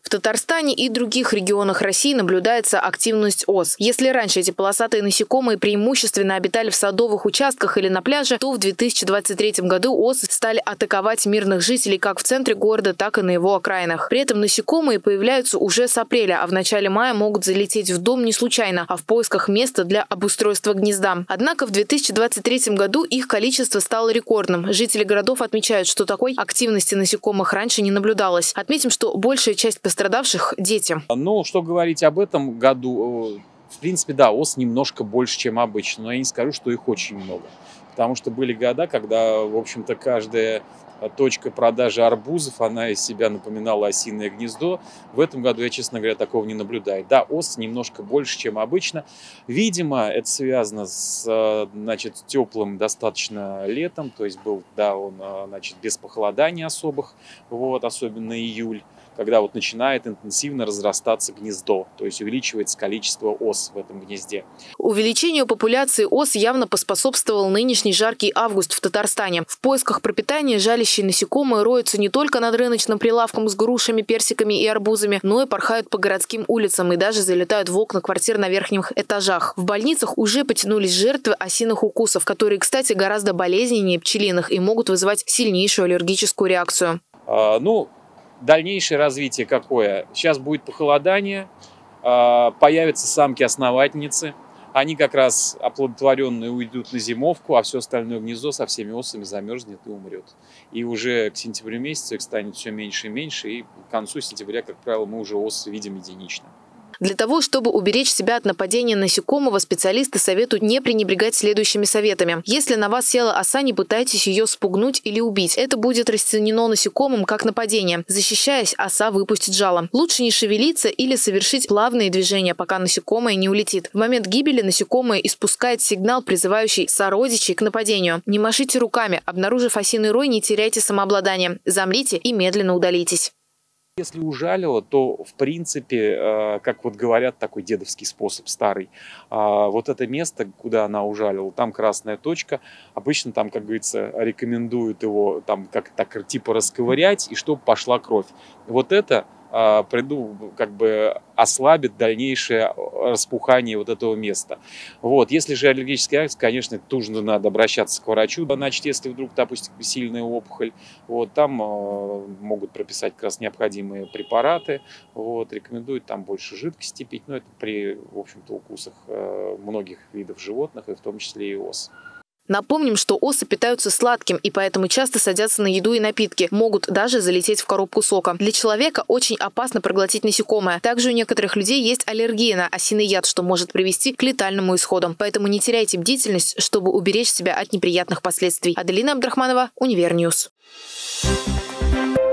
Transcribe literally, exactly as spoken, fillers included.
В Татарстане и других регионах России наблюдается активность ос. Если раньше эти полосатые насекомые преимущественно обитали в садовых участках или на пляже, то в две тысячи двадцать третьем году осы стали атаковать мирных жителей как в центре города, так и на его окраинах. При этом насекомые появляются уже с апреля, а в начале мая могут залететь в дом не случайно, а в поисках места для обустройства гнезда. Однако в две тысячи двадцать третьем году их количество стало рекордным. Жители городов отмечают, что такой активности насекомых раньше не наблюдалось. Отметим, что большая часть пострадавших – дети. Ну, что говорить об этом году? В принципе, да, ос немножко больше, чем обычно, но я не скажу, что их очень много. Потому что были года, когда, в общем-то, каждая точка продажи арбузов, она из себя напоминала осиное гнездо. В этом году я, честно говоря, такого не наблюдаю. Да, ос немножко больше, чем обычно. Видимо, это связано с, значит, теплым достаточно летом. То есть был, да, он, значит, без похолоданий особых, вот, особенно июль, когда вот начинает интенсивно разрастаться гнездо, то есть увеличивается количество ос в этом гнезде. Увеличению популяции ос явно поспособствовал нынешний жаркий август в Татарстане. В поисках пропитания жалящие насекомые роются не только над рыночным прилавком с грушами, персиками и арбузами, но и порхают по городским улицам и даже залетают в окна квартир на верхних этажах. В больницах уже потянулись жертвы осиных укусов, которые, кстати, гораздо болезненнее пчелиных и могут вызывать сильнейшую аллергическую реакцию. А, ну, Дальнейшее развитие какое? Сейчас будет похолодание, появятся самки-основательницы. Они как раз оплодотворенные уйдут на зимовку, а все остальное гнездо со всеми осами замерзнет и умрет. И уже к сентябрю месяцу их станет все меньше и меньше, и к концу сентября, как правило, мы уже ос видим единично. Для того, чтобы уберечь себя от нападения насекомого, специалисты советуют не пренебрегать следующими советами. Если на вас села оса, не пытайтесь ее спугнуть или убить. Это будет расценено насекомым как нападение. Защищаясь, оса выпустит жало. Лучше не шевелиться или совершить плавные движения, пока насекомое не улетит. В момент гибели насекомое испускает сигнал, призывающий сородичей к нападению. Не машите руками. Обнаружив осиный рой, не теряйте самообладание. Замрите и медленно удалитесь. Если ужалило, то, в принципе, как вот говорят, такой дедовский способ старый, вот это место, куда она ужалила, там красная точка, обычно там, как говорится, рекомендуют его там как так типа расковырять, и чтобы пошла кровь. Вот это приду, как бы ослабит дальнейшее распухание вот этого места. Вот. Если же аллергическая реакция, конечно, тут же надо обращаться к врачу. Значит, если вдруг, допустим, сильная опухоль, вот, там э, могут прописать как раз необходимые препараты. Вот, рекомендуют там больше жидкости пить. Но это при, в общем-то, укусах э, многих видов животных, и в том числе и ос. Напомним, что осы питаются сладким и поэтому часто садятся на еду и напитки. Могут даже залететь в коробку сока. Для человека очень опасно проглотить насекомое. Также у некоторых людей есть аллергия на осиный яд, что может привести к летальному исходу. Поэтому не теряйте бдительность, чтобы уберечь себя от неприятных последствий. Аделина Абдрахманова, Универньюз.